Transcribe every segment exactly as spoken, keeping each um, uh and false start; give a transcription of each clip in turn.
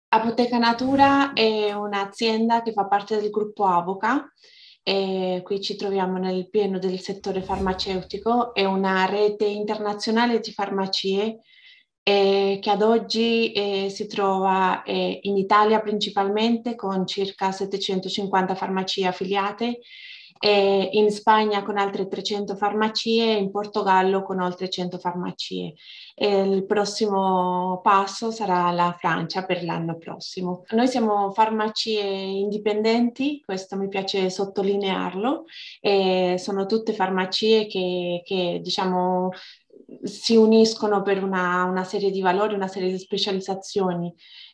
Apoteca Natura è un'azienda che fa parte del gruppo Avoca e qui ci troviamo nel pieno del settore farmaceutico. È una rete internazionale di farmacie eh, che ad oggi eh, si trova eh, in Italia principalmente con circa settecentocinquanta farmacie affiliate, e in Spagna con altre trecento farmacie e in Portogallo con oltre cento farmacie. E il prossimo passo sarà la Francia per l'anno prossimo. Noi siamo farmacie indipendenti, questo mi piace sottolinearlo, e sono tutte farmacie che, che diciamo si uniscono per una, una serie di valori, una serie di specializzazioni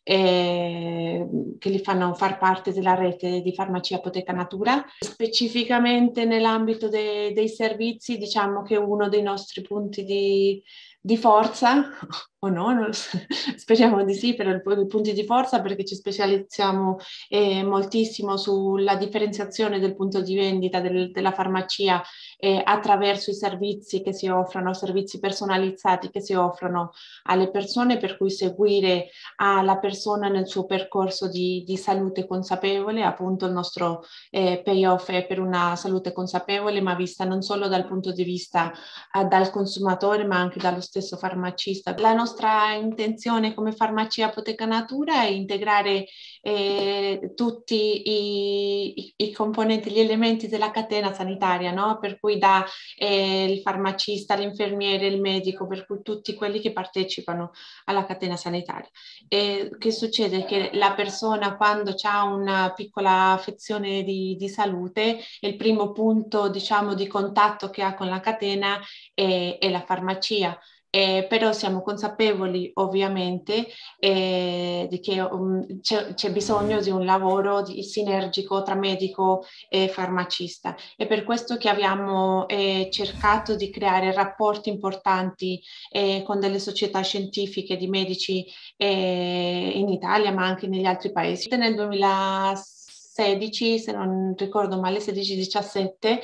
eh, che li fanno far parte della rete di farmacia Apoteca Natura. Specificamente nell'ambito de- dei servizi, diciamo che uno dei nostri punti di, di forza, o no, non lo so, speriamo di sì, però i punti di forza perché ci specializziamo eh, moltissimo sulla differenziazione del punto di vendita del- della farmacia eh, attraverso i servizi che si offrono, servizi personalizzati che si offrono alle persone, per cui seguire alla persona nel suo percorso di, di salute consapevole. Appunto il nostro eh, payoff è per una salute consapevole, ma vista non solo dal punto di vista eh, dal consumatore, ma anche dallo stesso farmacista. La nostra intenzione come farmacia Apoteca Natura è integrare eh, tutti i, i, i componenti, gli elementi della catena sanitaria, no? Per cui da eh, il farmacista, l'infermiere, il medico, per cui tutti quelli che partecipano alla catena sanitaria. E che succede? Che la persona quando ha una piccola affezione di, di salute, il primo punto, diciamo, di contatto che ha con la catena è, è la farmacia. Eh, però siamo consapevoli ovviamente eh, di che um, c'è, c'è bisogno di un lavoro di, sinergico tra medico e farmacista. È per questo che abbiamo eh, cercato di creare rapporti importanti eh, con delle società scientifiche di medici eh, in Italia, ma anche negli altri paesi. Nel duemilasedici, se non ricordo male, sedici diciassette,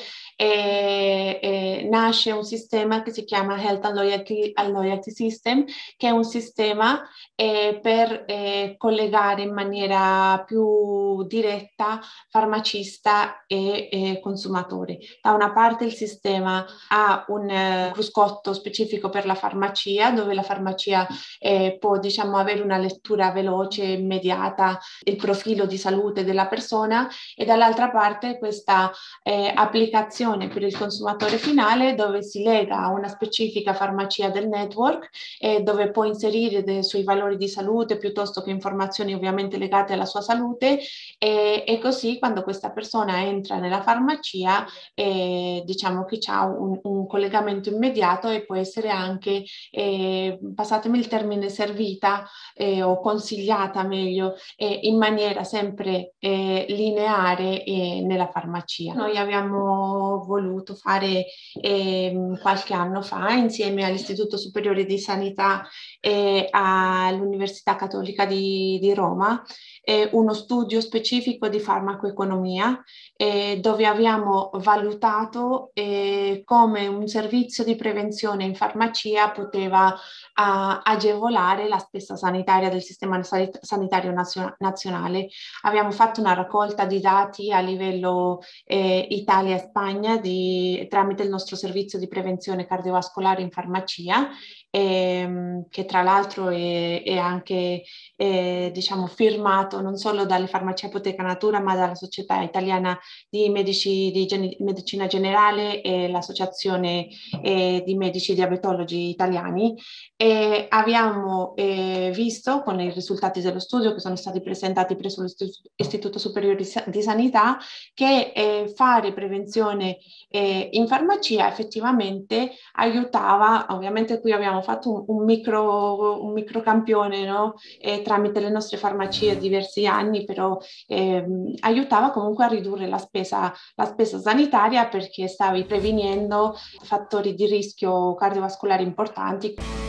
e, e nasce un sistema che si chiama Health and Loyalty, and Loyalty System, che è un sistema eh, per eh, collegare in maniera più diretta farmacista e eh, consumatori. Da una parte il sistema ha un eh, cruscotto specifico per la farmacia, dove la farmacia eh, può, diciamo, avere una lettura veloce, immediata del profilo di salute della persona, e dall'altra parte questa eh, applicazione per il consumatore finale, dove si lega a una specifica farmacia del network e dove può inserire dei suoi valori di salute piuttosto che informazioni ovviamente legate alla sua salute, e, e così quando questa persona entra nella farmacia eh, diciamo che ha un, un collegamento immediato e può essere anche, eh, passatemi il termine, servita eh, o consigliata meglio eh, in maniera sempre eh, lineare eh, nella farmacia. Noi abbiamo voluto fare eh, qualche anno fa, insieme all'Istituto Superiore di Sanità e all'Università Cattolica di, di Roma, eh, uno studio specifico di farmacoeconomia eh, dove abbiamo valutato eh, come un servizio di prevenzione in farmacia poteva a, agevolare la spesa sanitaria del sistema sanitario nazio- nazionale. Abbiamo fatto una raccolta di dati a livello eh, Italia e Spagna di, tramite il nostro servizio di prevenzione cardiovascolare in farmacia, ehm, che tra l'altro è, è anche eh, diciamo, firmato non solo dalle farmacie Apoteca Natura, ma dalla Società Italiana di Medici di Gen- Medicina Generale e l'Associazione eh, di Medici Diabetologi Italiani. E abbiamo eh, visto con i risultati dello studio che sono stati presentati presso l'Istituto Superiore di, Sa- di Sanità che eh, fare prevenzione eh, in farmacia effettivamente aiutava. Ovviamente qui abbiamo fatto un, un micro, un microcampione, no? Eh, tramite le nostre farmacie diversi anni, però ehm, aiutava comunque a ridurre la spesa, la spesa sanitaria perché stavi prevenendo fattori di rischio cardiovascolare importanti.